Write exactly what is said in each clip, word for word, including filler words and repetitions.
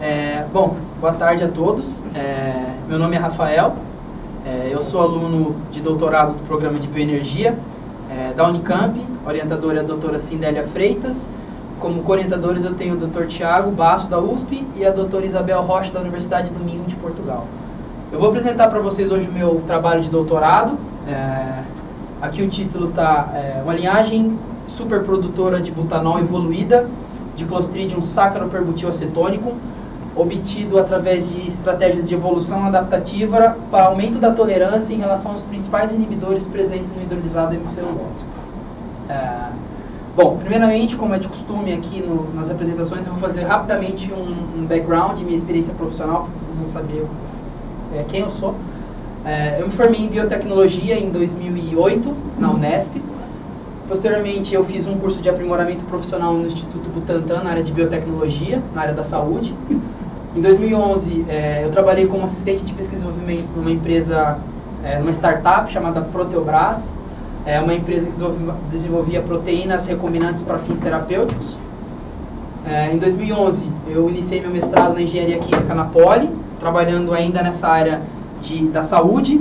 É, bom, boa tarde a todos. É, meu nome é Rafael. É, eu sou aluno de doutorado do programa de Bioenergia é, da Unicamp. Orientadora é a doutora Cindélia Freitas. Como co-orientadores eu tenho o doutor Tiago Basso, da U S P, e a doutora Isabel Rocha, da Universidade do Minho, de Portugal. Eu vou apresentar para vocês hoje o meu trabalho de doutorado. É, aqui o título está é, uma linhagem superprodutora de butanol evoluída de Clostridium saccharoperbutylacetônico, obtido através de estratégias de evolução adaptativa para aumento da tolerância em relação aos principais inibidores presentes no hidrolisado hemicelulose. É, bom, primeiramente, como é de costume aqui no, nas apresentações, eu vou fazer rapidamente um, um background, minha experiência profissional, para todo mundo saber é, quem eu sou. É, eu me formei em biotecnologia em dois mil e oito, na Unesp. Posteriormente, eu fiz um curso de aprimoramento profissional no Instituto Butantan, na área de biotecnologia, na área da saúde. Em dois mil e onze, é, eu trabalhei como assistente de pesquisa e desenvolvimento numa empresa, é, numa startup chamada Proteobras, é uma empresa que desenvolvia, desenvolvia proteínas recombinantes para fins terapêuticos. É, em dois mil e onze, eu iniciei meu mestrado na engenharia química na Poli, trabalhando ainda nessa área de, da saúde.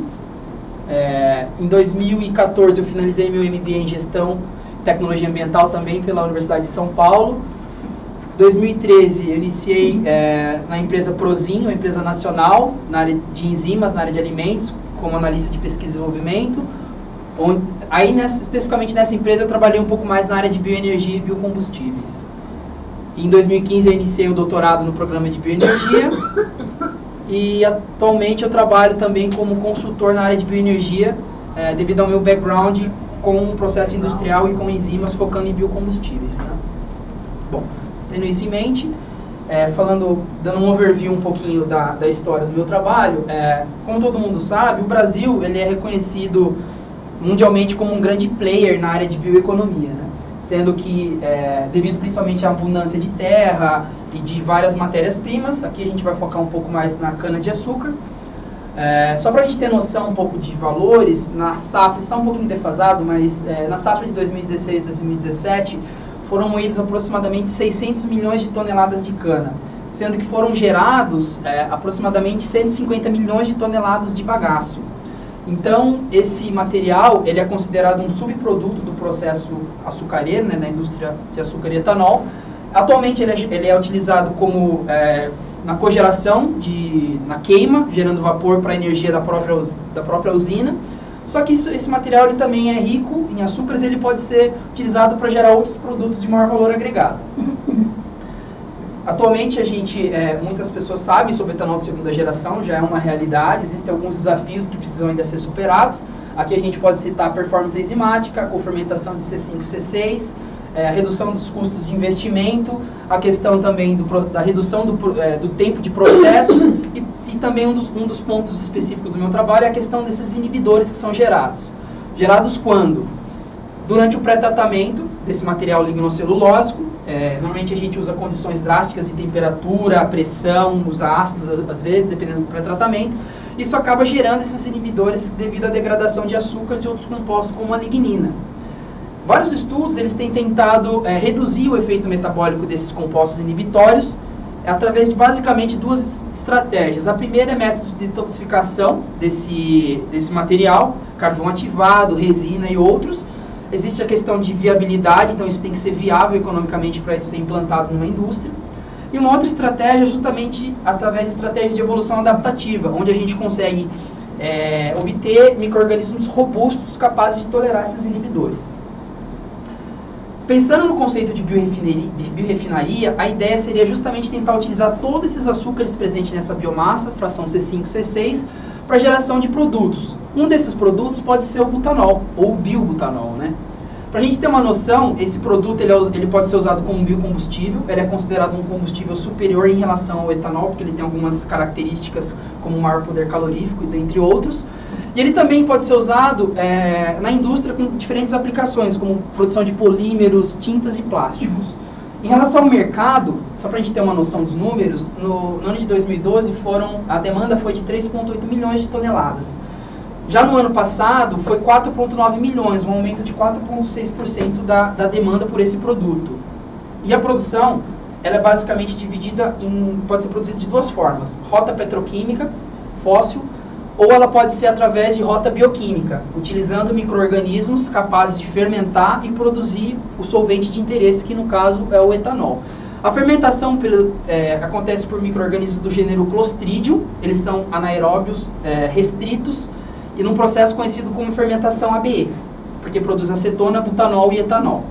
É, em dois mil e quatorze, eu finalizei meu M B A em Gestão e Tecnologia Ambiental também pela Universidade de São Paulo. Em dois mil e treze, eu iniciei é, na empresa Prozinho, uma empresa nacional, na área de enzimas, na área de alimentos, como analista de pesquisa e desenvolvimento. Onde, aí, nessa, especificamente nessa empresa, eu trabalhei um pouco mais na área de bioenergia e biocombustíveis. Em dois mil e quinze, eu iniciei o doutorado no programa de bioenergia. E atualmente eu trabalho também como consultor na área de bioenergia, é, devido ao meu background com processo industrial e com enzimas, focando em biocombustíveis. Tá? Bom, tendo isso em mente, é, falando, dando um overview um pouquinho da, da história do meu trabalho, é, como todo mundo sabe, o Brasil ele é reconhecido mundialmente como um grande player na área de bioeconomia, né? Sendo que, é, devido principalmente à abundância de terra e de várias matérias-primas, aqui a gente vai focar um pouco mais na cana-de-açúcar. É, só para a gente ter noção um pouco de valores, na safra, está um pouquinho defasado, mas é, na safra de dois mil e dezesseis, dois mil e dezessete, foram moídos aproximadamente seiscentos milhões de toneladas de cana, sendo que foram gerados é, aproximadamente cento e cinquenta milhões de toneladas de bagaço. Então, esse material ele é considerado um subproduto do processo açucareiro, né, na indústria de açúcar e etanol. Atualmente, ele é, ele é utilizado como, é, na cogeração, de, na queima, gerando vapor para a energia da própria, da própria usina. Só que isso, esse material ele também é rico em açúcares e ele pode ser utilizado para gerar outros produtos de maior valor agregado. Atualmente, a gente, é, muitas pessoas sabem sobre etanol de segunda geração, já é uma realidade, existem alguns desafios que precisam ainda ser superados. Aqui a gente pode citar a performance enzimática, a cofermentação de C cinco C seis, é, a redução dos custos de investimento, a questão também do, da redução do, é, do tempo de processo e, e também um dos, um dos pontos específicos do meu trabalho é a questão desses inibidores que são gerados. Gerados quando? Durante o pré-tratamento desse material lignocelulósico. É, normalmente a gente usa condições drásticas de temperatura, pressão, usa ácidos às vezes, dependendo do pré-tratamento. Isso acaba gerando esses inibidores devido à degradação de açúcares e outros compostos como a lignina. Vários estudos eles têm tentado é, reduzir o efeito metabólico desses compostos inibitórios através de basicamente duas estratégias. A primeira é método de detoxificação desse, desse material, carvão ativado, resina e outros. Existe a questão de viabilidade, então isso tem que ser viável economicamente para isso ser implantado numa indústria. E uma outra estratégia é justamente através de estratégias de evolução adaptativa, onde a gente consegue é, obter micro-organismos robustos capazes de tolerar esses inibidores. Pensando no conceito de biorefinaria, de biorefinaria, a ideia seria justamente tentar utilizar todos esses açúcares presentes nessa biomassa, fração C cinco C seis, para geração de produtos. Um desses produtos pode ser o butanol, ou o biobutanol, né? Para a gente ter uma noção, esse produto ele, é, ele pode ser usado como biocombustível, ele é considerado um combustível superior em relação ao etanol, porque ele tem algumas características como maior poder calorífico, dentre outros. E ele também pode ser usado é, na indústria com diferentes aplicações, como produção de polímeros, tintas e plásticos. Em relação ao mercado, só para a gente ter uma noção dos números, no, no ano de dois mil e doze foram, a demanda foi de três vírgula oito milhões de toneladas. Já no ano passado foi quatro vírgula nove milhões, um aumento de quatro vírgula seis por cento da, da demanda por esse produto. E a produção ela é basicamente dividida em, pode ser produzida de duas formas, rota petroquímica, fóssil, ou ela pode ser através de rota bioquímica, utilizando micro-organismos capazes de fermentar e produzir o solvente de interesse, que no caso é o etanol. A fermentação é, acontece por micro-organismos do gênero Clostridium, eles são anaeróbios é, restritos, e num processo conhecido como fermentação A B E, porque produz acetona, butanol e etanol.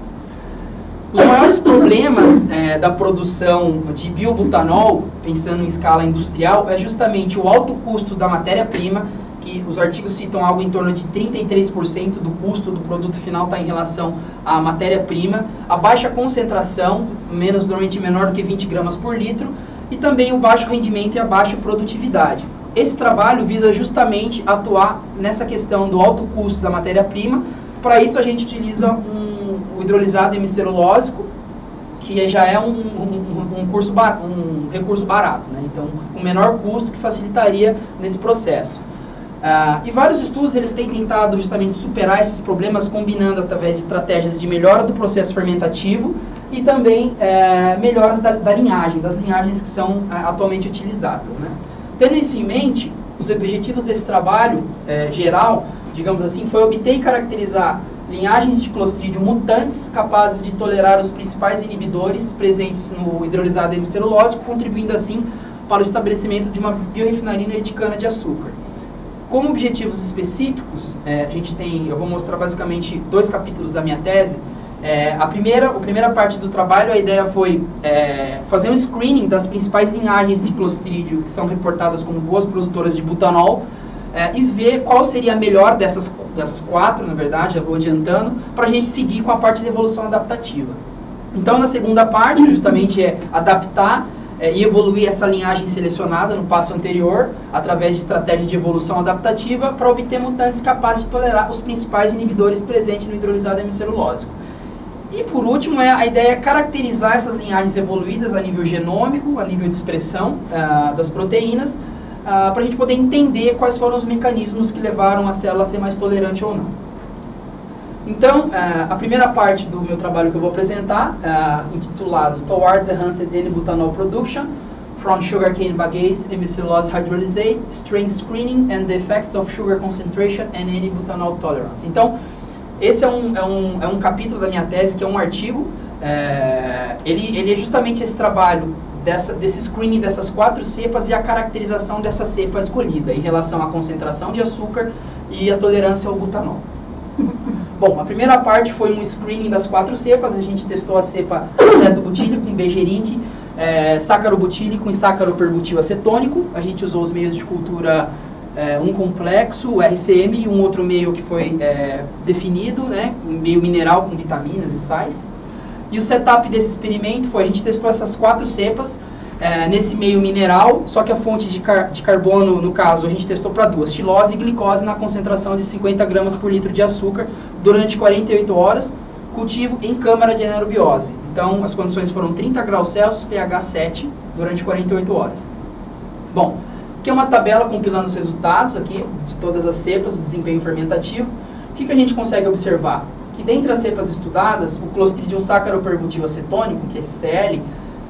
Os maiores problemas é, da produção de biobutanol, pensando em escala industrial, é justamente o alto custo da matéria-prima, que os artigos citam algo em torno de trinta e três por cento do custo do produto final está em relação à matéria-prima, a baixa concentração, menos normalmente menor do que vinte gramas por litro, e também o baixo rendimento e a baixa produtividade. Esse trabalho visa justamente atuar nessa questão do alto custo da matéria-prima. Para isso a gente utiliza um, o hidrolisado hemicelulósico, que já é um, um, um, curso bar, um recurso barato, né? Então, com menor custo que facilitaria nesse processo. Uh, e vários estudos eles têm tentado justamente superar esses problemas, combinando através de estratégias de melhora do processo fermentativo e também é, melhoras da, da linhagem, das linhagens que são é, atualmente utilizadas, né? Tendo isso em mente, os objetivos desse trabalho é, geral, digamos assim, foi obter e caracterizar linhagens de Clostridium mutantes capazes de tolerar os principais inibidores presentes no hidrolisado hemicelulósico, contribuindo assim para o estabelecimento de uma biorefinaria de cana-de-açúcar. Como objetivos específicos, é, a gente tem, eu vou mostrar basicamente dois capítulos da minha tese. É, a, primeira, a primeira parte do trabalho, a ideia foi é, fazer um screening das principais linhagens de Clostridium que são reportadas como boas produtoras de butanol é, e ver qual seria a melhor dessas, dessas quatro, na verdade, já vou adiantando, para a gente seguir com a parte de evolução adaptativa. Então, na segunda parte, justamente é adaptar é, e evoluir essa linhagem selecionada no passo anterior, através de estratégias de evolução adaptativa, para obter mutantes capazes de tolerar os principais inibidores presentes no hidrolisado hemicelulósico. E por último, é a ideia é caracterizar essas linhagens evoluídas a nível genômico, a nível de expressão uh, das proteínas, uh, para a gente poder entender quais foram os mecanismos que levaram a célula a ser mais tolerante ou não. Então, uh, a primeira parte do meu trabalho que eu vou apresentar, uh, intitulado Towards Enhanced N-Butanol Production, From Sugarcane Bagasse, Hemicellulose Hydrolysate, Strain Screening and the Effects of Sugar Concentration and N-Butanol Tolerance. Então, esse é um, é, um, é um capítulo da minha tese, que é um artigo, é, ele, ele é justamente esse trabalho dessa, desse screening dessas quatro cepas e a caracterização dessa cepa escolhida em relação à concentração de açúcar e a tolerância ao butanol. Bom, a primeira parte foi um screening das quatro cepas, a gente testou a cepa acetobutílico com begerite, é, sacarobutílico e sacaroperbutil acetônico, a gente usou os meios de cultura É, um complexo, o R C M, e um outro meio que foi é, definido, né, um meio mineral com vitaminas e sais. E o setup desse experimento foi, a gente testou essas quatro cepas é, nesse meio mineral, só que a fonte de, car de carbono, no caso, a gente testou para duas, xilose e glicose na concentração de cinquenta gramas por litro de açúcar durante quarenta e oito horas, cultivo em câmara de anaerobiose. Então, as condições foram trinta graus Celsius, pH sete, durante quarenta e oito horas. Bom, aqui é uma tabela compilando os resultados aqui de todas as cepas, o desempenho fermentativo. O que, que a gente consegue observar? Que dentre as cepas estudadas, o Clostridium sacaroperbutil acetônico, que é esse C L,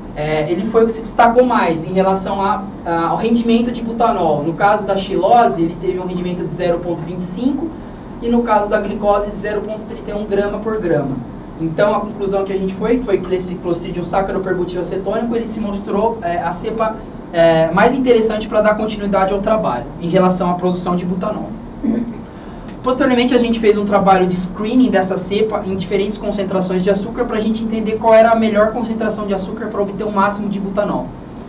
é, ele foi o que se destacou mais em relação a, a, ao rendimento de butanol. No caso da xilose, ele teve um rendimento de zero vírgula vinte e cinco e no caso da glicose, de zero vírgula trinta e um grama por grama. Então, a conclusão que a gente foi, foi que esse Clostridium sacaroperbutil acetônico, ele se mostrou é, a cepa É, mais interessante para dar continuidade ao trabalho em relação à produção de butanol. Posteriormente, a gente fez um trabalho de screening dessa cepa em diferentes concentrações de açúcar para a gente entender qual era a melhor concentração de açúcar para obter o máximo de butanol.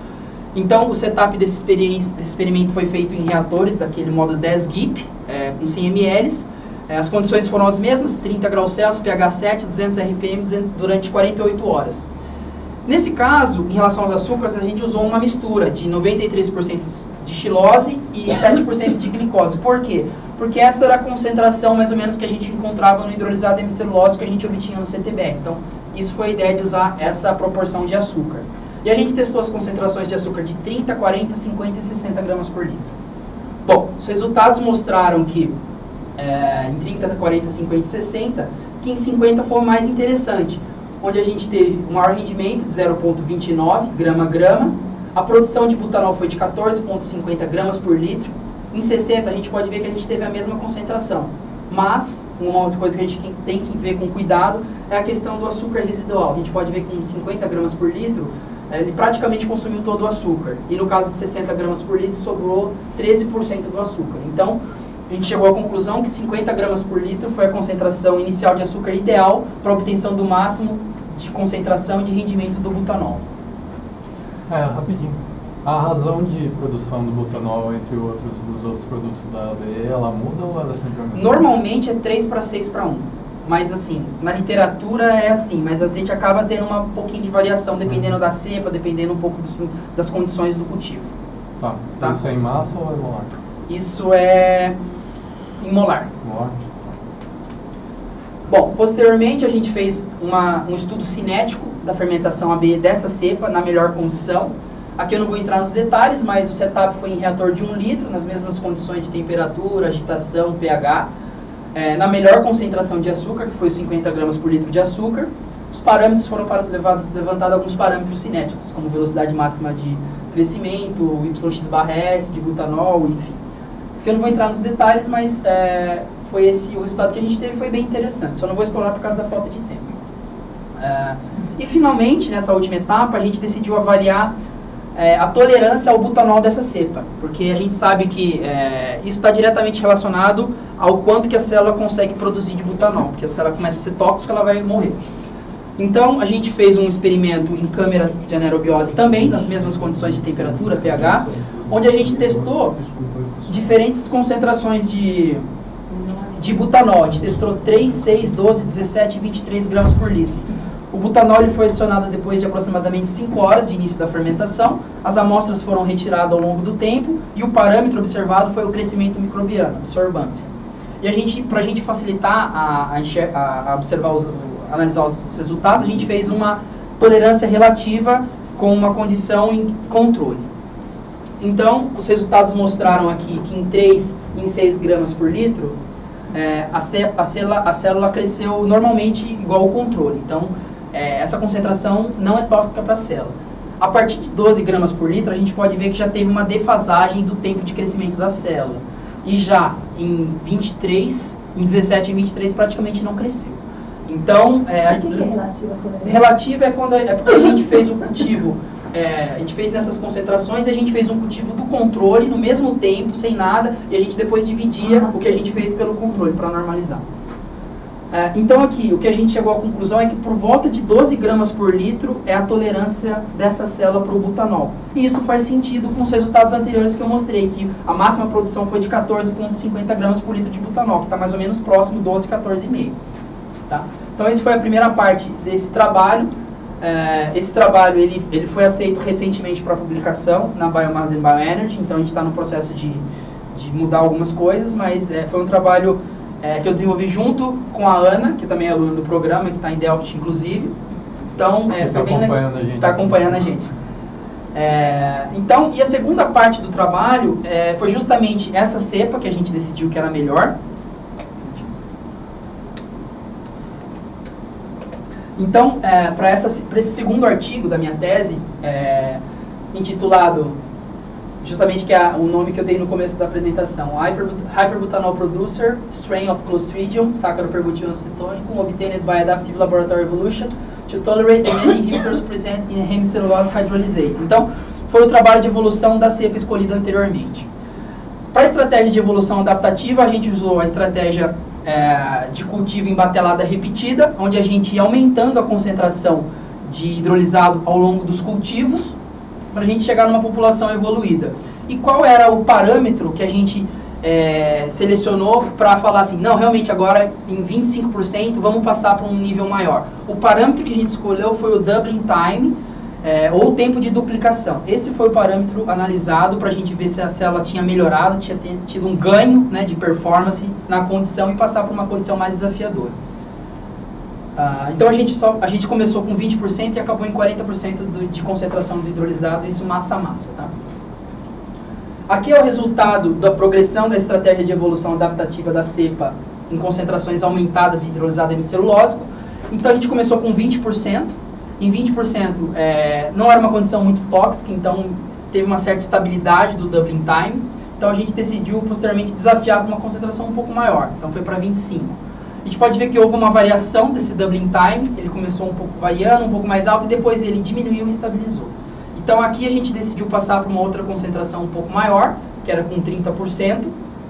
Então, o setup desse, desse experimento foi feito em reatores daquele modo dez G I P, é, com cem mililitros. É, as condições foram as mesmas, trinta graus Celsius, pH sete, duzentos R P M durante quarenta e oito horas. Nesse caso, em relação aos açúcares, a gente usou uma mistura de noventa e três por cento de xilose e sete por cento de glicose. Por quê? Porque essa era a concentração, mais ou menos, que a gente encontrava no hidrolisado hemicelulose que a gente obtinha no C T B. Então, isso foi a ideia de usar essa proporção de açúcar. E a gente testou as concentrações de açúcar de trinta, quarenta, cinquenta e sessenta gramas por litro. Bom, os resultados mostraram que é, em trinta, quarenta, cinquenta e sessenta, que em cinquenta foi o mais interessante. onde a gente teve um maior rendimento de zero vírgula vinte e nove grama a grama. A produção de butanol foi de quatorze vírgula cinquenta gramas por litro. Em sessenta, a gente pode ver que a gente teve a mesma concentração. Mas, uma outra coisa que a gente tem que ver com cuidado é a questão do açúcar residual. A gente pode ver que com cinquenta gramas por litro, ele praticamente consumiu todo o açúcar. E no caso de sessenta gramas por litro, sobrou treze por cento do açúcar. Então, a gente chegou à conclusão que cinquenta gramas por litro foi a concentração inicial de açúcar ideal para a obtenção do máximo de concentração e de rendimento do butanol. É, rapidinho. A razão de produção do butanol, entre outros, dos outros produtos da A B E, ela muda ou ela é sempre a mesma? Normalmente é três para seis para um. Mas assim, na literatura é assim, mas a gente acaba tendo uma, um pouquinho de variação, dependendo da cepa, dependendo um pouco dos, das condições do cultivo. Tá. Tá. Isso é em massa ou é molar? Isso é em molar. Molar. Bom, posteriormente a gente fez uma, um estudo cinético da fermentação A B dessa cepa na melhor condição. Aqui eu não vou entrar nos detalhes, mas o setup foi em reator de um litro, nas mesmas condições de temperatura, agitação, pH, é, na melhor concentração de açúcar, que foi cinquenta gramas por litro de açúcar. Os parâmetros foram para, levados, levantados alguns parâmetros cinéticos, como velocidade máxima de crescimento, Y X barra S, de butanol, enfim. Aqui eu não vou entrar nos detalhes, mas é, foi esse o resultado que a gente teve, foi bem interessante. Só não vou explorar por causa da falta de tempo. É, e finalmente, nessa última etapa, a gente decidiu avaliar é, a tolerância ao butanol dessa cepa, porque a gente sabe que é, isso está diretamente relacionado ao quanto que a célula consegue produzir de butanol, porque a célula começa a ser tóxica, ela vai morrer. Então, a gente fez um experimento em câmara de anaerobiose também, nas mesmas condições de temperatura, pH, onde a gente testou diferentes concentrações de, de butanol. A gente testou três, seis, doze, dezessete e vinte e três gramas por litro. O butanol ele foi adicionado depois de aproximadamente cinco horas de início da fermentação. As amostras foram retiradas ao longo do tempo e o parâmetro observado foi o crescimento microbiano, absorvância. E a gente, para a gente facilitar a, a, a observar os, analisar os resultados, a gente fez uma tolerância relativa com uma condição em controle. Então, os resultados mostraram aqui que em três e em seis gramas por litro, é, a, célula, a, célula, a célula cresceu normalmente igual ao controle. Então, é, essa concentração não é tóxica para a célula. A partir de doze gramas por litro, a gente pode ver que já teve uma defasagem do tempo de crescimento da célula. E já em vinte e três, em dezessete e vinte e três praticamente não cresceu. Então, é, o que, que é relativa? Relativa é quando é porque a gente fez o cultivo, é, a gente fez nessas concentrações e a gente fez um cultivo do controle no mesmo tempo, sem nada, e a gente depois dividia ah, o que a gente fez pelo controle para normalizar. É, então aqui, o que a gente chegou à conclusão é que por volta de doze gramas por litro é a tolerância dessa célula para o butanol. E isso faz sentido com os resultados anteriores que eu mostrei, que a máxima produção foi de quatorze vírgula cinquenta gramas por litro de butanol, que está mais ou menos próximo doze, quatorze vírgula cinco. Tá? Então, essa foi a primeira parte desse trabalho. É, esse trabalho ele, ele foi aceito recentemente para publicação na Biomass and Bioenergy, então a gente está no processo de, de mudar algumas coisas, mas é, foi um trabalho é, que eu desenvolvi junto com a Ana, que também é aluna do programa, que está em Delft, inclusive. Então, é, foi bem legal. Está acompanhando a gente. É, então, e a segunda parte do trabalho é, foi justamente essa cepa que a gente decidiu que era melhor. Então, é, para esse segundo artigo da minha tese, é, intitulado, justamente que é o nome que eu dei no começo da apresentação, Hyperbutanol Producer, Strain of Clostridium, Saccharoperbutylum acetonicum, obtained by Adaptive Laboratory Evolution, to tolerate the many inhibitors present in hemicellulose hydrolysate. Então, foi o trabalho de evolução da cepa escolhida anteriormente. Para a estratégia de evolução adaptativa, a gente usou a estratégia É, de cultivo em batelada repetida, onde a gente ia aumentando a concentração de hidrolisado ao longo dos cultivos, para a gente chegar numa população evoluída. E qual era o parâmetro que a gente é, selecionou para falar assim, não, realmente agora em vinte e cinco por cento vamos passar para um nível maior? O parâmetro que a gente escolheu foi o doubling time, É, ou tempo de duplicação. Esse foi o parâmetro analisado para a gente ver se a célula tinha melhorado, tinha tido um ganho, né, de performance na condição e passar para uma condição mais desafiadora. Ah, então a gente, só, a gente começou com vinte por cento e acabou em quarenta por cento do, de concentração do hidrolisado, isso massa a massa. Tá? Aqui é o resultado da progressão da estratégia de evolução adaptativa da cepa em concentrações aumentadas de hidrolisado hemicelulósico. Então a gente começou com vinte por cento. Em vinte por cento é, não era uma condição muito tóxica, então teve uma certa estabilidade do doubling time. Então a gente decidiu posteriormente desafiar para uma concentração um pouco maior. Então foi para vinte e cinco. A gente pode ver que houve uma variação desse doubling time. Ele começou um pouco variando, um pouco mais alto, e depois ele diminuiu e estabilizou. Então aqui a gente decidiu passar para uma outra concentração um pouco maior, que era com trinta por cento.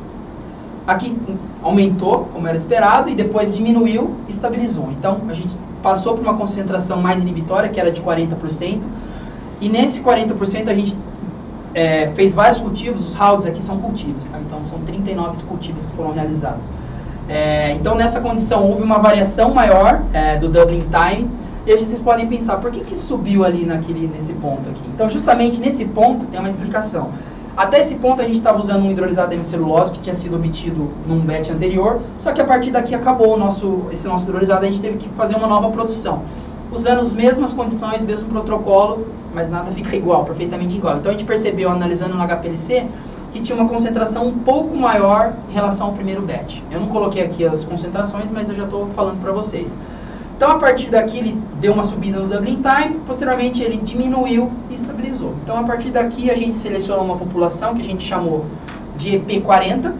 Aqui aumentou, como era esperado, e depois diminuiu e estabilizou. Então a gente passou para uma concentração mais inibitória, que era de quarenta por cento. E nesse quarenta por cento a gente é, fez vários cultivos. Os rounds aqui são cultivos, tá? Então são trinta e nove cultivos que foram realizados. É, então nessa condição houve uma variação maior é, do doubling time. E aí vocês podem pensar, por que que subiu ali naquele, nesse ponto aqui? Então justamente nesse ponto tem uma explicação. Até esse ponto a gente estava usando um hidrolisado hemicelulose que tinha sido obtido num batch anterior, só que a partir daqui acabou o nosso, esse nosso hidrolisado, a gente teve que fazer uma nova produção, usando as mesmas condições, mesmo protocolo, mas nada fica igual, perfeitamente igual. Então a gente percebeu, analisando no H P L C, que tinha uma concentração um pouco maior em relação ao primeiro batch. Eu não coloquei aqui as concentrações, mas eu já estou falando para vocês. Então, a partir daqui, ele deu uma subida no doubling time, posteriormente ele diminuiu e estabilizou. Então, a partir daqui, a gente selecionou uma população que a gente chamou de E P quarenta.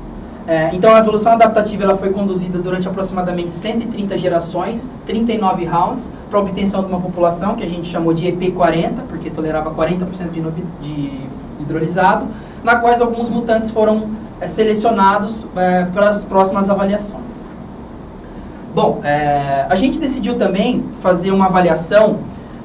É, então, a evolução adaptativa ela foi conduzida durante aproximadamente cento e trinta gerações, trinta e nove rounds, para obtenção de uma população que a gente chamou de E P quarenta, porque tolerava quarenta por cento de, de hidrolisado, na quais alguns mutantes foram é, selecionados é, para as próximas avaliações. Bom, é, a gente decidiu também fazer uma avaliação,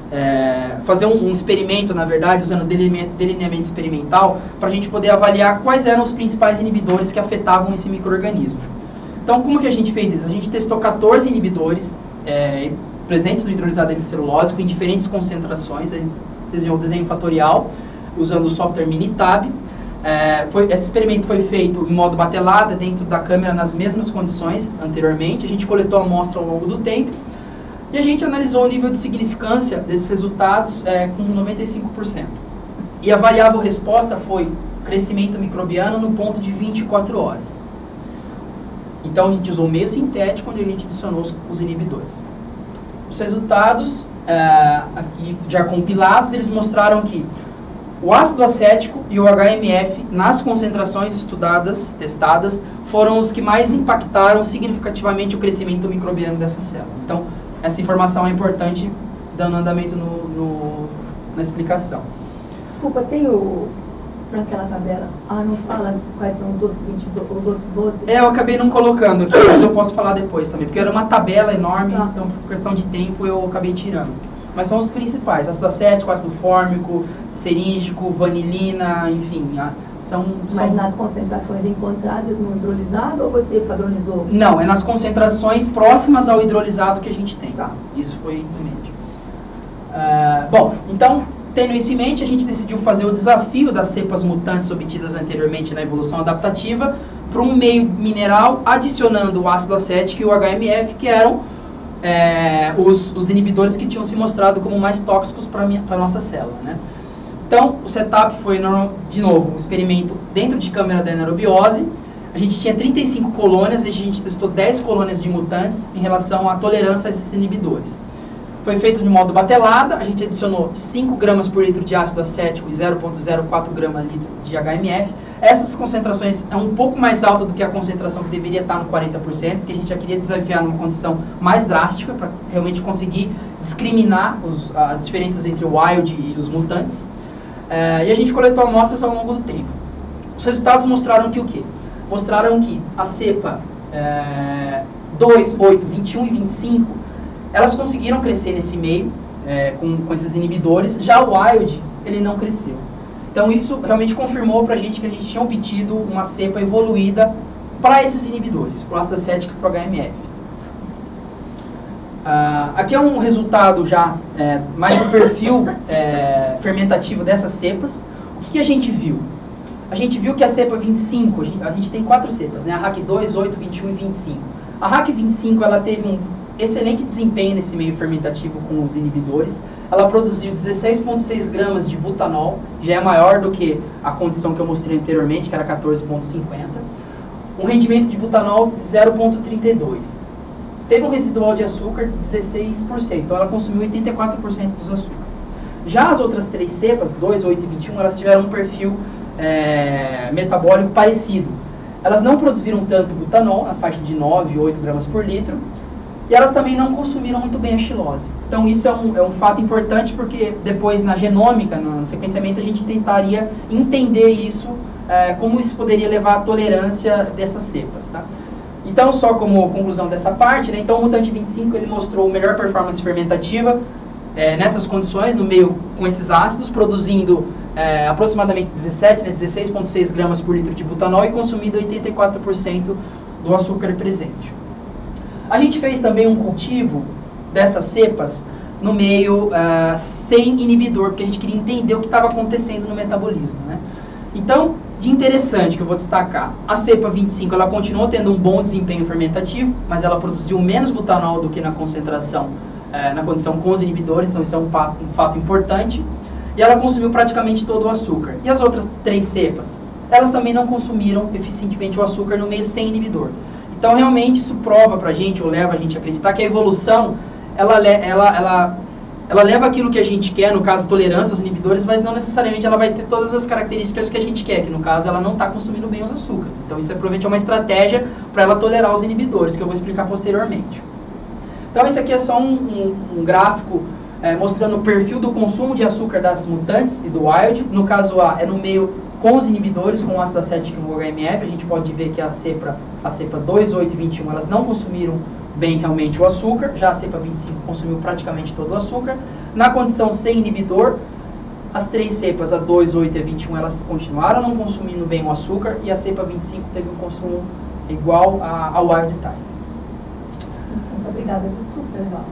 é, fazer um, um experimento, na verdade, usando delineamento experimental, para a gente poder avaliar quais eram os principais inibidores que afetavam esse micro-organismo. Então, como que a gente fez isso? A gente testou quatorze inibidores é, presentes no hidrolisado hemicelulósico em diferentes concentrações. A gente desenhou o desenho fatorial usando o software Minitab. É, foi, esse experimento foi feito em modo batelada, dentro da câmera, nas mesmas condições anteriormente. A gente coletou a amostra ao longo do tempo e a gente analisou o nível de significância desses resultados é, com noventa e cinco por cento. E a variável resposta foi crescimento microbiano no ponto de vinte e quatro horas. Então a gente usou o meio sintético, onde a gente adicionou os, os inibidores. Os resultados, é, aqui já compilados, eles mostraram que o ácido acético e o H M F, nas concentrações estudadas, testadas, foram os que mais impactaram significativamente o crescimento microbiano dessa célula. Então, essa informação é importante, dando andamento no, no, na explicação. Desculpa, tem o... naquela tabela, ah, não fala quais são os outros, vinte, os outros doze? É, eu acabei não colocando aqui, mas eu posso falar depois também, porque era uma tabela enorme, ah. Então, por questão de tempo, eu acabei tirando. Mas são os principais, ácido acético, ácido fórmico, seríngico, vanilina, enfim, são... Mas são... nas concentrações encontradas no hidrolisado ou você padronizou? Não, é nas concentrações próximas ao hidrolisado que a gente tem. Tá. Isso foi em mente. Uh, bom, então, tendo isso em mente, a gente decidiu fazer o desafio das cepas mutantes obtidas anteriormente na evolução adaptativa para um meio mineral, adicionando o ácido acético e o H M F, que eram É, os, os inibidores que tinham se mostrado como mais tóxicos para a nossa célula, né? Então, o setup foi, de novo, um experimento dentro de câmera da anaerobiose. A gente tinha trinta e cinco colônias e a gente testou dez colônias de mutantes em relação à tolerância a esses inibidores. Foi feito de modo batelada, a gente adicionou cinco gramas por litro de ácido acético e zero vírgula zero quatro gramas por litro de H M F. Essas concentrações é um pouco mais alta do que a concentração que deveria estar no quarenta por cento, porque a gente já queria desafiar numa condição mais drástica, para realmente conseguir discriminar os, as diferenças entre o wild e os mutantes. É, e a gente coletou amostras ao longo do tempo. Os resultados mostraram que o quê? Mostraram que a cepa é, dois, oito, vinte e um e vinte e cinco, elas conseguiram crescer nesse meio, é, com, com esses inibidores. Já o wild, ele não cresceu. Então isso realmente confirmou para a gente que a gente tinha obtido uma cepa evoluída para esses inibidores, para o ácido acético e para o H M F. Uh, aqui é um resultado já é, mais do perfil é, fermentativo dessas cepas. O que, que a gente viu? A gente viu que a cepa vinte e cinco, a gente, a gente tem quatro cepas, né? A R A C dois, oito, vinte e um e vinte e cinco. A R A C vinte e cinco ela teve um excelente desempenho nesse meio fermentativo com os inibidores. Ela produziu dezesseis vírgula seis gramas de butanol, já é maior do que a condição que eu mostrei anteriormente, que era quatorze vírgula cinquenta. Um rendimento de butanol de zero vírgula trinta e dois. teve um residual de açúcar de dezesseis por cento, então ela consumiu oitenta e quatro por cento dos açúcares. Já as outras três cepas, dois, oito e vinte e um, elas tiveram um perfil é, metabólico parecido. Elas não produziram tanto butanol, na faixa de nove, oito gramas por litro, e elas também não consumiram muito bem a xilose. Então isso é um, é um fato importante, porque depois na genômica, no sequenciamento, a gente tentaria entender isso, é, como isso poderia levar à tolerância dessas cepas. Tá? Então, só como conclusão dessa parte, né, então o mutante vinte e cinco ele mostrou melhor performance fermentativa é, nessas condições, no meio com esses ácidos, produzindo é, aproximadamente dezessete, né, dezesseis vírgula seis gramas por litro de butanol e consumindo oitenta e quatro por cento do açúcar presente. A gente fez também um cultivo dessas cepas no meio uh, sem inibidor, porque a gente queria entender o que estava acontecendo no metabolismo. Né? Então, de interessante que eu vou destacar, a cepa vinte e cinco ela continuou tendo um bom desempenho fermentativo, mas ela produziu menos butanol do que na concentração, uh, na condição com os inibidores, então isso é um fato, um fato importante. E ela consumiu praticamente todo o açúcar. E as outras três cepas? Elas também não consumiram eficientemente o açúcar no meio sem inibidor. Então, realmente, isso prova para a gente, ou leva a gente a acreditar que a evolução, ela, ela, ela, ela leva aquilo que a gente quer, no caso, tolerância aos inibidores, mas não necessariamente ela vai ter todas as características que a gente quer, que no caso, ela não está consumindo bem os açúcares. Então, isso é, provavelmente é uma estratégia para ela tolerar os inibidores, que eu vou explicar posteriormente. Então, esse aqui é só um, um, um gráfico é, mostrando o perfil do consumo de açúcar das mutantes e do wild. No caso A, é no meio com os inibidores, com o ácido acético e o H M F, a gente pode ver que a cepa, a cepa dois, oito e vinte e um, elas não consumiram bem realmente o açúcar, já a cepa vinte e cinco consumiu praticamente todo o açúcar. Na condição sem inibidor, as três cepas, a dois, oito e a vinte e um, elas continuaram não consumindo bem o açúcar, e a cepa vinte e cinco teve um consumo igual ao wild type. Licença, obrigada, é super legal.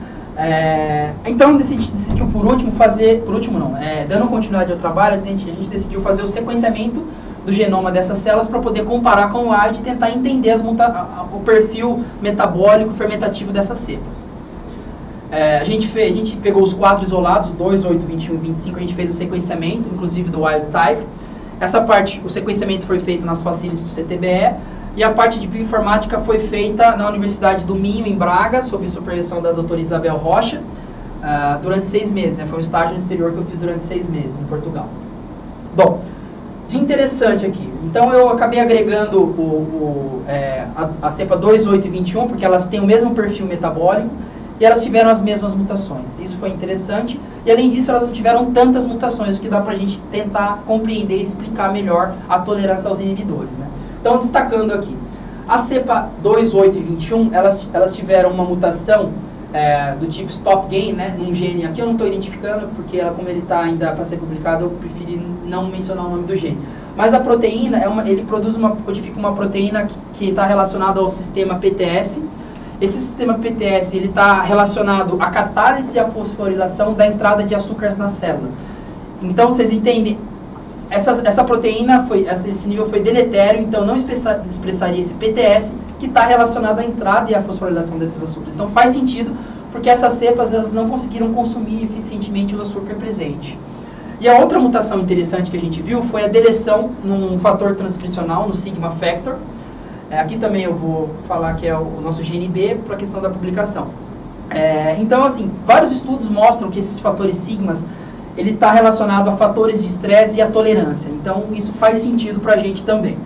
É, então decidi, decidiu por último fazer, por último não, é, dando continuidade ao trabalho, a gente, a gente decidiu fazer o sequenciamento do genoma dessas células para poder comparar com o wild e tentar entender as muta, a, a, o perfil metabólico fermentativo dessas cepas. É, a, gente fez, a gente pegou os quatro isolados, dois, oito, vinte e um, vinte e cinco, a gente fez o sequenciamento, inclusive do wild type. Essa parte, o sequenciamento foi feito nas facilities do C T B E, e a parte de bioinformática foi feita na Universidade do Minho, em Braga, sob supervisão da doutora Isabel Rocha, uh, durante seis meses. Né? Foi um estágio no exterior que eu fiz durante seis meses, em Portugal. Bom, de interessante aqui. Então, eu acabei agregando o, o, é, a, a cepa dois, oito e vinte e um, porque elas têm o mesmo perfil metabólico, e elas tiveram as mesmas mutações. Isso foi interessante. E, além disso, elas não tiveram tantas mutações, o que dá para a gente tentar compreender e explicar melhor a tolerância aos inibidores. Né? Então, destacando aqui, a cepa dois, oito e vinte e um, elas, elas tiveram uma mutação é, do tipo stop gain, né, num gene. Aqui eu não estou identificando, porque ela, como ele está ainda para ser publicado, eu preferi não mencionar o nome do gene. Mas a proteína, é uma, ele produz uma, codifica uma proteína que está relacionada ao sistema P T S. Esse sistema P T S está relacionado à catálise e à fosforilação da entrada de açúcares na célula. Então, vocês entendem? Essa, essa proteína, foi, esse nível foi deletério, então não expressa, expressaria esse P T S, que está relacionado à entrada e à fosforilação desses açúcares. Então faz sentido, porque essas cepas elas não conseguiram consumir eficientemente o açúcar presente. E a outra mutação interessante que a gente viu foi a deleção num fator transcricional, no sigma factor. É, aqui também eu vou falar que é o, o nosso G N B, para a questão da publicação. É, então, assim, vários estudos mostram que esses fatores sigmas ele está relacionado a fatores de estresse e a tolerância. Então, isso faz sentido para a gente também.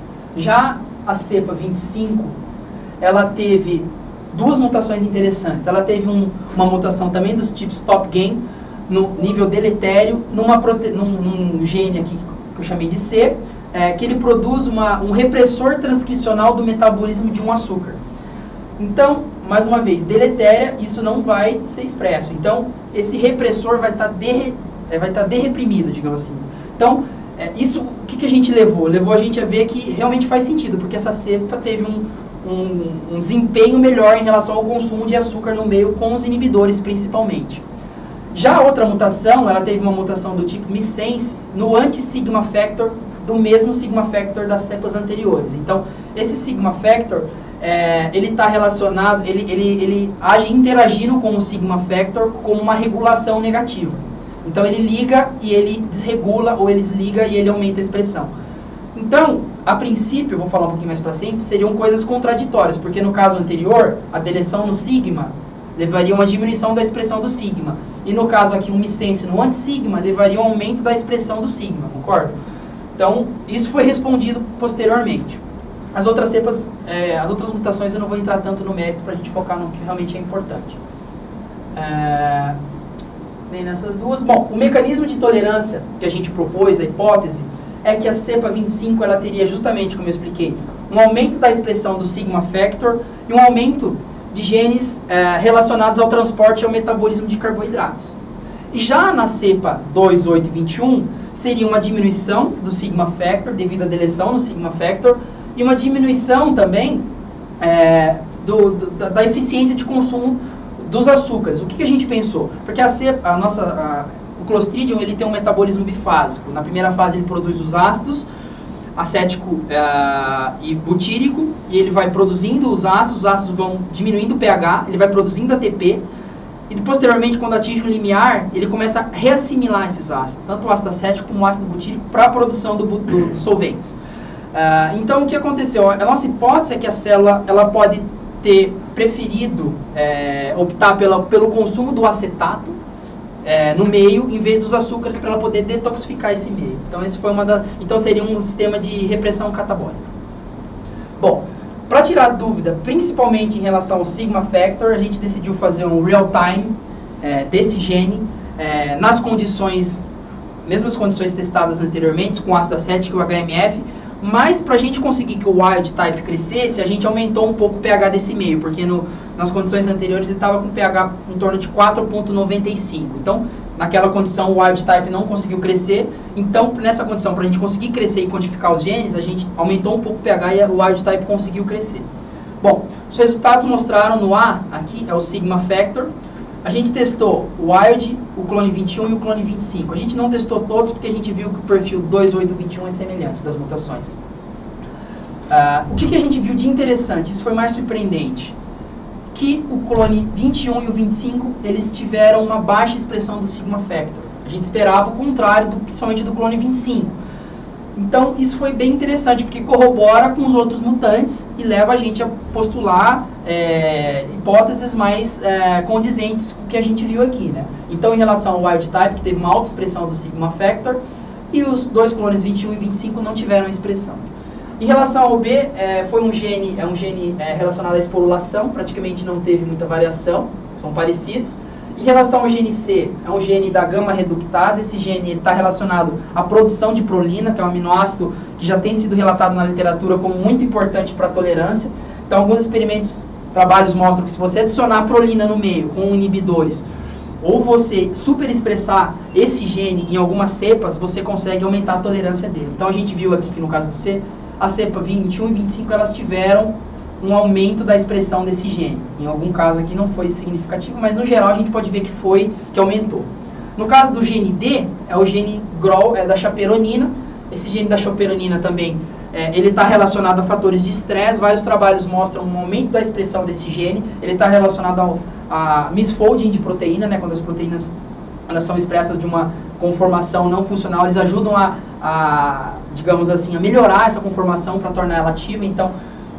Já a cepa vinte e cinco, ela teve duas mutações interessantes. Ela teve um, uma mutação também dos tipos stop gain, no nível deletério, numa prote... num, num gene aqui que eu chamei de C, é, que ele produz uma, um repressor transcricional do metabolismo de um açúcar. Então, mais uma vez, deletéria, isso não vai ser expresso. Então, esse repressor vai estar derre, vai estar derreprimido, digamos assim. Então, é, isso, o que, que a gente levou? Levou a gente a ver que realmente faz sentido, porque essa cepa teve um, um, um desempenho melhor em relação ao consumo de açúcar no meio, com os inibidores principalmente. Já a outra mutação, ela teve uma mutação do tipo missense no anti-sigma factor do mesmo sigma factor das cepas anteriores. Então, esse sigma factor, é, ele está relacionado, ele, ele, ele age interagindo com o sigma factor como uma regulação negativa. Então, ele liga e ele desregula, ou ele desliga e ele aumenta a expressão. Então, a princípio, eu vou falar um pouquinho mais para sempre, seriam coisas contraditórias, porque no caso anterior, a deleção no sigma levaria a uma diminuição da expressão do sigma. E no caso aqui, o missense no anti-sigma levaria a um aumento da expressão do sigma, concorda? Então, isso foi respondido posteriormente. As outras cepas, é, as outras mutações eu não vou entrar tanto no mérito para a gente focar no que realmente é importante. É, nem nessas duas. Bom, o mecanismo de tolerância que a gente propôs, a hipótese, é que a cepa vinte e cinco ela teria justamente, como eu expliquei, um aumento da expressão do sigma factor e um aumento de genes é, relacionados ao transporte e ao metabolismo de carboidratos. E já na cepa vinte e oito e vinte e um, seria uma diminuição do sigma factor devido à deleção no sigma factor e uma diminuição também é, do, do, da, da eficiência de consumo dos açúcares. O que, que a gente pensou? Porque a cepa, a nossa, a, o Clostridium ele tem um metabolismo bifásico. Na primeira fase ele produz os ácidos, acético uh, e butírico, e ele vai produzindo os ácidos, os ácidos vão diminuindo o pH, ele vai produzindo A T P, e posteriormente, quando atinge o limiar, ele começa a reassimilar esses ácidos, tanto o ácido acético como o ácido butírico, para a produção do, do, dos solventes. Uh, então, o que aconteceu? A nossa hipótese é que a célula ela pode ter preferido é, optar pela, pelo consumo do acetato, É, no meio, em vez dos açúcares, para ela poder detoxificar esse meio. Então, esse foi uma da, então seria um sistema de repressão catabólica. Bom, para tirar dúvida, principalmente em relação ao sigma factor, a gente decidiu fazer um real-time é, desse gene, é, nas condições, mesmas condições testadas anteriormente, com ácido acético e o H M F, mas para a gente conseguir que o wild type crescesse, a gente aumentou um pouco o pH desse meio, porque no, nas condições anteriores ele estava com pH em torno de quatro vírgula noventa e cinco. Então, naquela condição, o wild type não conseguiu crescer. Então, nessa condição, para a gente conseguir crescer e quantificar os genes, a gente aumentou um pouco o pH e o wild type conseguiu crescer. Bom, os resultados mostraram no A, aqui é o sigma factor. A gente testou o wild, o clone vinte e um e o clone vinte e cinco. A gente não testou todos porque a gente viu que o perfil vinte e oito e vinte e um é semelhante das mutações. Uh, o que, que a gente viu de interessante? Isso foi mais surpreendente. Que o clone vinte e um e o vinte e cinco, eles tiveram uma baixa expressão do sigma factor. A gente esperava o contrário, do, principalmente do clone vinte e cinco. Então, isso foi bem interessante, porque corrobora com os outros mutantes e leva a gente a postular é, hipóteses mais é, condizentes com o que a gente viu aqui, né? Então, em relação ao wild type, que teve uma alta expressão do sigma factor, e os dois clones vinte e um e vinte e cinco não tiveram expressão. Em relação ao B, é, foi um gene, é um gene é, relacionado à esporulação, praticamente não teve muita variação, são parecidos. Em relação ao gene C, é um gene da gama-reductase. Esse gene está relacionado à produção de prolina, que é um aminoácido que já tem sido relatado na literatura como muito importante para a tolerância. Então, alguns experimentos, trabalhos mostram que se você adicionar prolina no meio com inibidores, ou você superexpressar esse gene em algumas cepas, você consegue aumentar a tolerância dele. Então, a gente viu aqui que no caso do C, a cepa vinte e um e vinte e cinco, elas tiveram um aumento da expressão desse gene. Em algum caso aqui não foi significativo, mas no geral a gente pode ver que foi, que aumentou. No caso do gene D, é o gene G R O L, é da chaperonina. Esse gene da chaperonina também, é, ele está relacionado a fatores de estresse. Vários trabalhos mostram um aumento da expressão desse gene. Ele está relacionado ao, a misfolding de proteína, né, quando as proteínas elas são expressas de uma conformação não funcional, eles ajudam a, a digamos assim, a melhorar essa conformação para tornar ela ativa. Então,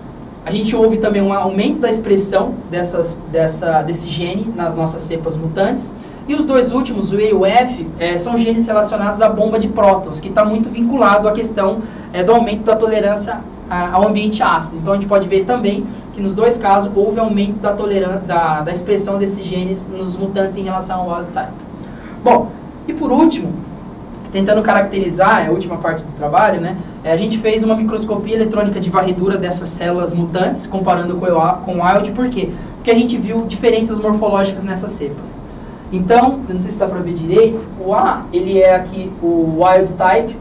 a gente ouve também um aumento da expressão dessas, dessa, desse gene nas nossas cepas mutantes. E os dois últimos, o E e o F, é, são genes relacionados à bomba de prótons, que está muito vinculado à questão é, do aumento da tolerância a, ao ambiente ácido. Então, a gente pode ver também que nos dois casos houve aumento da, tolerância, da, da expressão desses genes nos mutantes em relação ao wild type. Bom, e por último, tentando caracterizar, é a última parte do trabalho, né? A gente fez uma microscopia eletrônica de varredura dessas células mutantes, comparando com o wild. Por quê? Porque a gente viu diferenças morfológicas nessas cepas. Então, eu não sei se dá para ver direito, o A, ele é aqui o wild type,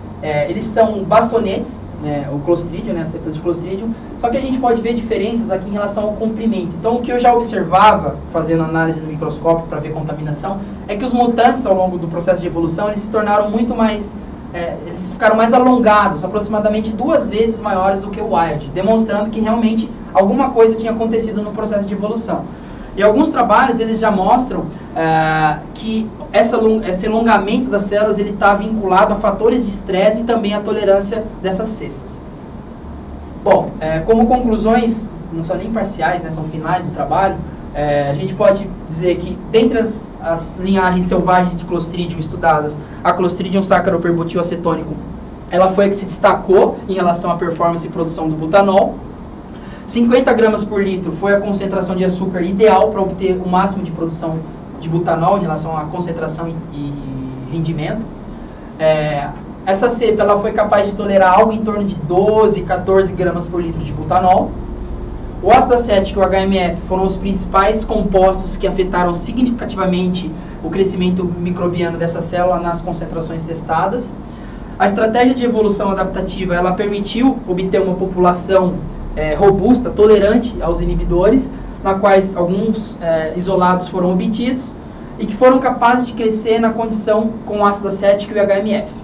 é, eles são bastonetes, né, o Clostridium, né, as cepas de Clostridium, só que a gente pode ver diferenças aqui em relação ao comprimento. Então, o que eu já observava, fazendo análise no microscópio para ver contaminação, é que os mutantes, ao longo do processo de evolução, eles se tornaram muito mais, é, eles ficaram mais alongados, aproximadamente duas vezes maiores do que o wild, demonstrando que realmente alguma coisa tinha acontecido no processo de evolução. E alguns trabalhos, eles já mostram é, que essa, esse alongamento das células está vinculado a fatores de estresse e também à tolerância dessas cepas. Bom, é, como conclusões, não são nem parciais, né, são finais do trabalho, é, a gente pode dizer que, dentre as, as linhagens selvagens de Clostridium estudadas, a Clostridium saccharoperbutylacetônico, ela foi a que se destacou em relação à performance e produção do butanol. cinquenta gramas por litro foi a concentração de açúcar ideal para obter o máximo de produção de butanol em relação à concentração e, e rendimento. É, essa cepa ela foi capaz de tolerar algo em torno de doze, quatorze gramas por litro de butanol. O ácido acético e o H M F foram os principais compostos que afetaram significativamente o crescimento microbiano dessa célula nas concentrações testadas. A estratégia de evolução adaptativa ela permitiu obter uma população é, robusta, tolerante aos inibidores, na quais alguns é, isolados foram obtidos e que foram capazes de crescer na condição com o ácido acético e o H M F.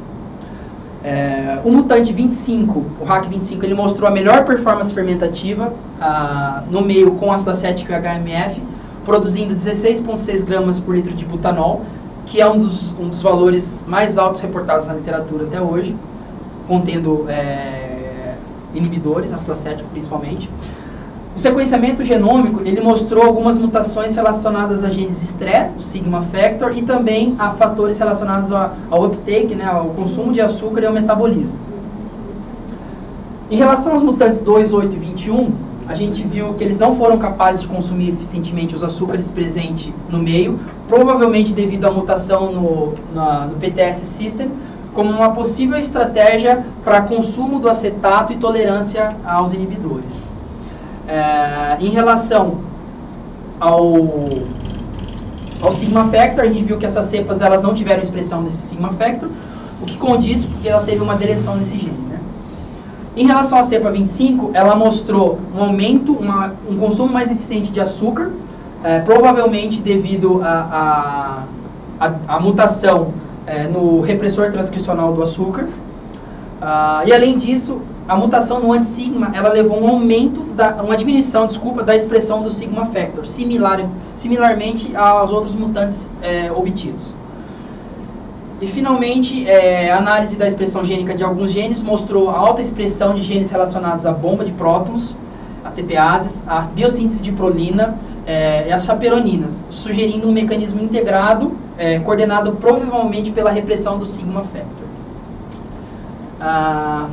É, o mutante vinte e cinco, o R A C vinte e cinco, ele mostrou a melhor performance fermentativa ah, no meio com ácido acético e H M F, produzindo dezesseis vírgula seis gramas por litro de butanol, que é um dos, um dos valores mais altos reportados na literatura até hoje, contendo é, inibidores, ácido acético principalmente. O sequenciamento genômico, ele mostrou algumas mutações relacionadas a genes de estresse, o sigma factor, e também a fatores relacionados ao, ao uptake, né, ao consumo de açúcar e ao metabolismo. Em relação aos mutantes dois, oito e vinte e um, a gente viu que eles não foram capazes de consumir eficientemente os açúcares presentes no meio, provavelmente devido à mutação no, na, no P T S system, como uma possível estratégia para consumo do acetato e tolerância aos inibidores. É, em relação ao, ao sigma factor, a gente viu que essas cepas elas não tiveram expressão nesse sigma factor, o que condiz porque ela teve uma deleção nesse gene. Né? Em relação à cepa vinte e cinco, ela mostrou um aumento, uma, um consumo mais eficiente de açúcar, é, provavelmente devido à a, a, a, a mutação é, no repressor transcricional do açúcar. Uh, e além disso, a mutação no anti-sigma, ela levou um aumento, da, uma diminuição, desculpa, da expressão do sigma factor, similar, similarmente aos outros mutantes é, obtidos. E finalmente, é, a análise da expressão gênica de alguns genes mostrou a alta expressão de genes relacionados à bomba de prótons, a T P ases, a biossíntese de prolina é, e as chaperoninas, sugerindo um mecanismo integrado, é, coordenado provavelmente pela repressão do sigma factor. Ah,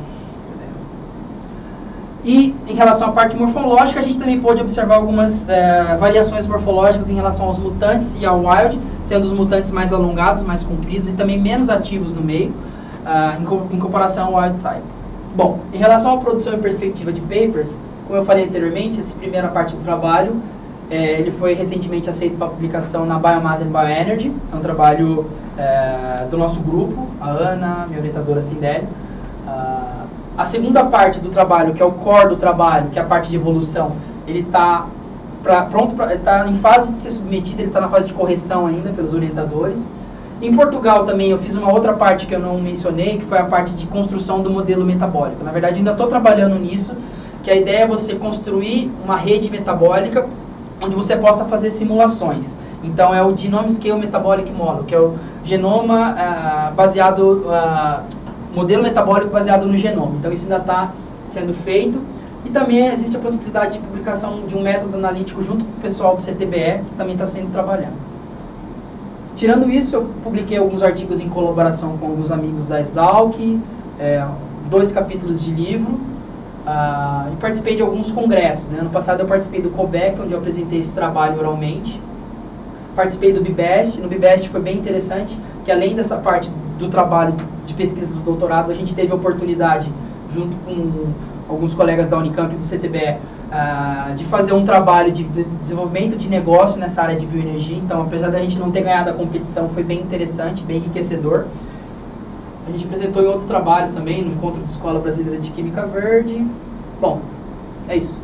e em relação à parte morfológica, a gente também pôde observar algumas é, variações morfológicas em relação aos mutantes e ao wild, sendo os mutantes mais alongados, mais compridos e também menos ativos no meio, ah, em, co em comparação ao wild type. Bom, em relação à produção e perspectiva de papers, como eu falei anteriormente, essa primeira parte do trabalho, é, ele foi recentemente aceito para publicação na Biomass and Bioenergy, é um trabalho é, do nosso grupo, a Ana, minha orientadora Cindélia. Uh, a segunda parte do trabalho, que é o core do trabalho, que é a parte de evolução, ele está pronto, pra, está em fase de ser submetido, ele está na fase de correção ainda pelos orientadores. Em Portugal também eu fiz uma outra parte que eu não mencionei, que foi a parte de construção do modelo metabólico. Na verdade, ainda estou trabalhando nisso, que a ideia é você construir uma rede metabólica onde você possa fazer simulações. Então, é o Genome Scale Metabolic Model, que é o genoma uh, baseado... Uh, modelo metabólico baseado no genoma. Então, isso ainda está sendo feito. E também existe a possibilidade de publicação de um método analítico junto com o pessoal do C T B E, que também está sendo trabalhado. Tirando isso, eu publiquei alguns artigos em colaboração com alguns amigos da Exalc, é, dois capítulos de livro, uh, e participei de alguns congressos. Né? No passado, eu participei do COBEC, onde eu apresentei esse trabalho oralmente. Participei do BIBEST. No BIBEST foi bem interessante, que além dessa parte do trabalho de pesquisa do doutorado, a gente teve a oportunidade, junto com alguns colegas da Unicamp e do C T B E, uh, de fazer um trabalho de desenvolvimento de negócio nessa área de bioenergia. Então, apesar da gente não ter ganhado a competição, foi bem interessante, bem enriquecedor. A gente apresentou em outros trabalhos também, no Encontro de Escola Brasileira de Química Verde. Bom, é isso.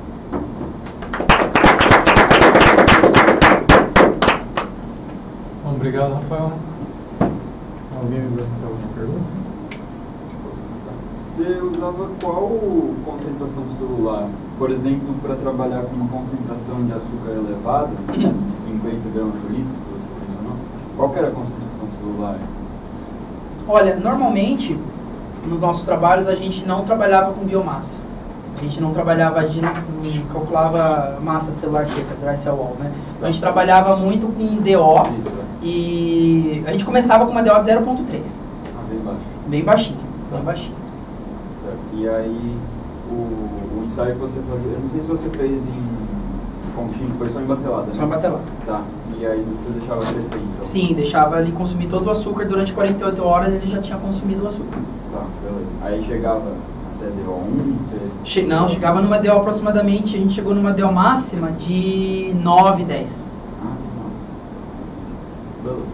Obrigado, Rafael. Alguém vai ter alguma pergunta? Posso começar? Você usava qual concentração celular? Por exemplo, para trabalhar com uma concentração de açúcar elevada, de cinquenta gramas por litro, que você mencionou? Qual que era a concentração celular? Olha, normalmente, nos nossos trabalhos, a gente não trabalhava com biomassa. A gente não trabalhava, a gente não calculava massa celular seca, dry cell wall, né? Então a gente trabalhava muito com D O e a gente começava com uma D O de zero ponto três. Ah, bem baixo. Bem baixinho, bem baixinho. Certo. E aí, o, o ensaio que você fazia, eu não sei se você fez em contínuo, foi só em batelada, né? Só em batelada. Tá. E aí você deixava crescer, então? Sim, deixava ele consumir todo o açúcar, durante quarenta e oito horas ele já tinha consumido o açúcar. Tá, beleza. Aí chegava até D O um, você... Che não, chegava numa D O aproximadamente, a gente chegou numa D O máxima de nove, dez. Ah, não. Beleza.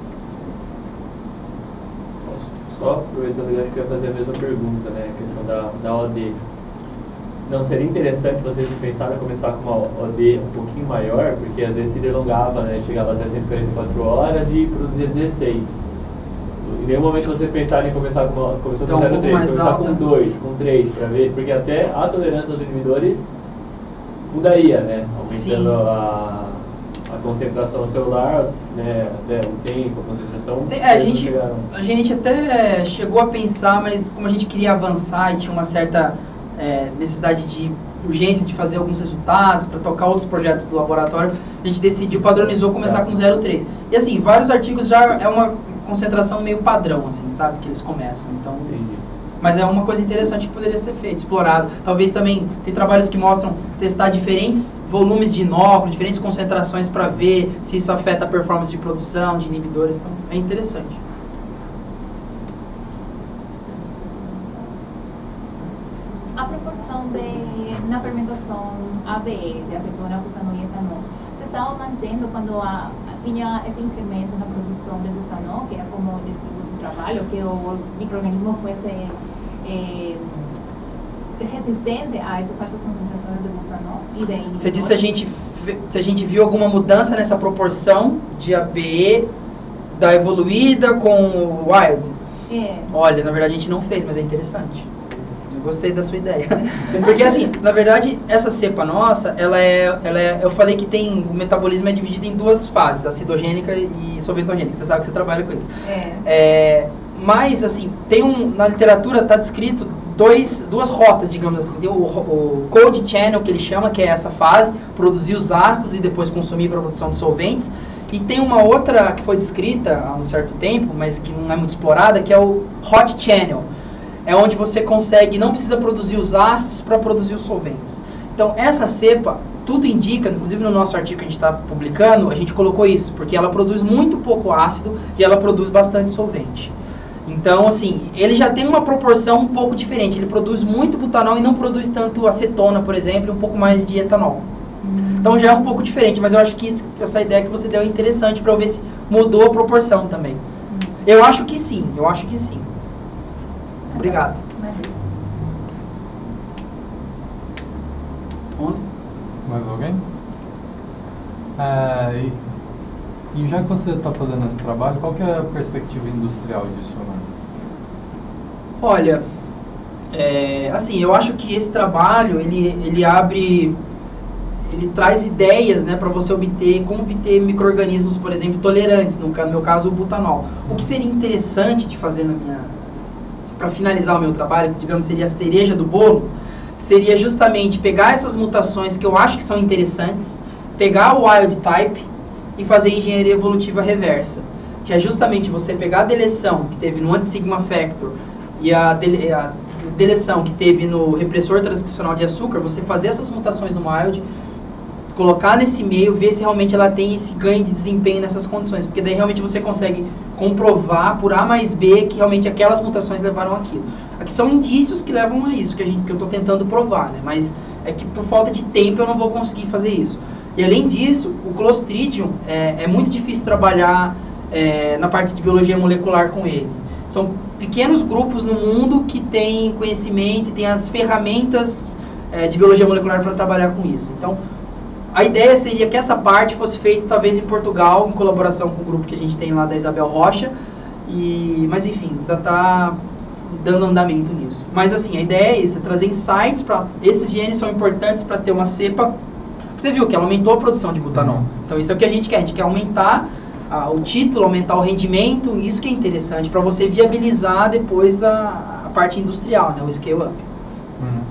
Só aproveitando, eu acho que eu ia fazer a mesma pergunta, né? A questão da, da O D. Não seria interessante vocês pensaram em começar com uma O D um pouquinho maior, porque às vezes se delongava, né? Chegava até cento e quarenta e quatro horas e produzia dezesseis. Em nenhum momento vocês pensaram em começar com uma, começou com Então, um zero pouco vírgula três, mais começar alta. com dois, com três, para ver, porque até a tolerância aos inibidores mudaria, né? Aumentando Sim. a, a concentração celular, né? Até o tempo, a concentração. É, a eles não gente, chegaram. a gente até chegou a pensar, mas como a gente queria avançar e tinha uma certa é, necessidade de urgência de fazer alguns resultados para tocar outros projetos do laboratório, a gente decidiu, padronizou começar Tá. com zero vírgula três. E assim, vários artigos já é uma concentração meio padrão, assim, sabe, que eles começam. Então, Entendi. mas é uma coisa interessante que poderia ser feito, explorado. Talvez também tem trabalhos que mostram testar diferentes volumes de inóculo, diferentes concentrações para ver se isso afeta a performance de produção, de inibidores. Então, é interessante. A proporção de, na fermentação A B E, de acetona, butanol e etanol, você estava mantendo quando a, tinha esse incremento na produção de butanol, que era como o objetivo do trabalho, que o microorganismo fosse eh, resistente a essas altas concentrações de butanol e de inibidores? Você disse se a gente, vê- se a gente viu alguma mudança nessa proporção de A B E da evoluída com o wild? É. Olha, na verdade a gente não fez, mas é interessante. Eu gostei da sua ideia. Porque assim, na verdade, essa cepa nossa, ela é, ela é, eu falei que tem, o metabolismo é dividido em duas fases, acidogênica e solventogênica. Você sabe que você trabalha com isso. É. É, mas, assim, tem um, na literatura está descrito dois, duas rotas, digamos assim. Tem o, o cold channel, que ele chama, que é essa fase, produzir os ácidos e depois consumir para a produção de solventes. E tem uma outra que foi descrita há um certo tempo, mas que não é muito explorada, que é o hot channel. É onde você consegue, não precisa produzir os ácidos para produzir os solventes. Então, essa cepa, tudo indica, inclusive no nosso artigo que a gente está publicando, a gente colocou isso, porque ela produz muito pouco ácido e ela produz bastante solvente. Então, assim, ele já tem uma proporção um pouco diferente. Ele produz muito butanol e não produz tanto acetona, por exemplo, e um pouco mais de etanol. Então já é um pouco diferente, mas eu acho que isso, essa ideia que você deu é interessante para eu ver se mudou a proporção também. Eu acho que sim, eu acho que sim. Obrigado. Onde? Mais alguém? É, e, e já que você está fazendo esse trabalho, qual que é a perspectiva industrial disso? Né? Olha, é, assim, eu acho que esse trabalho, ele, ele abre, ele traz ideias, né, para você obter, como obter micro-organismos, por exemplo, tolerantes, no ca- meu caso o butanol. O que seria interessante de fazer na minha, para finalizar o meu trabalho, digamos, seria a cereja do bolo, seria justamente pegar essas mutações que eu acho que são interessantes, pegar o wild type e fazer engenharia evolutiva reversa, que é justamente você pegar a deleção que teve no anti-sigma factor e a, dele, a deleção que teve no repressor transcricional de açúcar, você fazer essas mutações no wild, colocar nesse meio, ver se realmente ela tem esse ganho de desempenho nessas condições, porque daí realmente você consegue comprovar por A mais B que realmente aquelas mutações levaram aquilo. Aqui são indícios que levam a isso, que, a gente, que eu estou tentando provar, né? Mas é que por falta de tempo eu não vou conseguir fazer isso. E além disso, o Clostridium é, é muito difícil trabalhar é, na parte de biologia molecular com ele. São pequenos grupos no mundo que têm conhecimento e têm as ferramentas é, de biologia molecular para trabalhar com isso. Então, a ideia seria que essa parte fosse feita talvez em Portugal, em colaboração com o grupo que a gente tem lá da Isabel Rocha. E, mas enfim, ainda está dando andamento nisso. Mas assim, a ideia é isso, é trazer insights para... Esses genes são importantes para ter uma cepa... Você viu que ela aumentou a produção de butanol. Então isso é o que a gente quer, a gente quer aumentar a, o título, aumentar o rendimento, isso que é interessante, para você viabilizar depois a, a parte industrial, né, o scale-up. Uhum.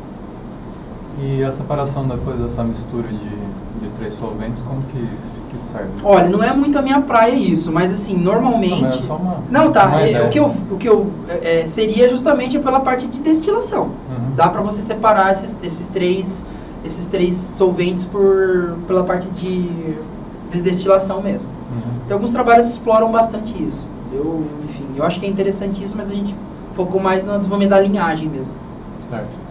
E a separação depois dessa mistura de, de três solventes, como que, que serve? Olha, não é muito a minha praia isso, mas assim, normalmente... Não, mas é só uma, não, tá, uma é, ideia. o que eu, o que eu é, seria justamente pela parte de destilação. Uhum. Dá para você separar esses, esses, três, esses três solventes por, pela parte de, de destilação mesmo. Uhum. Tem alguns trabalhos que exploram bastante isso. Eu, enfim, eu acho que é interessante isso, mas a gente focou mais no desenvolvimento da linhagem mesmo. Certo.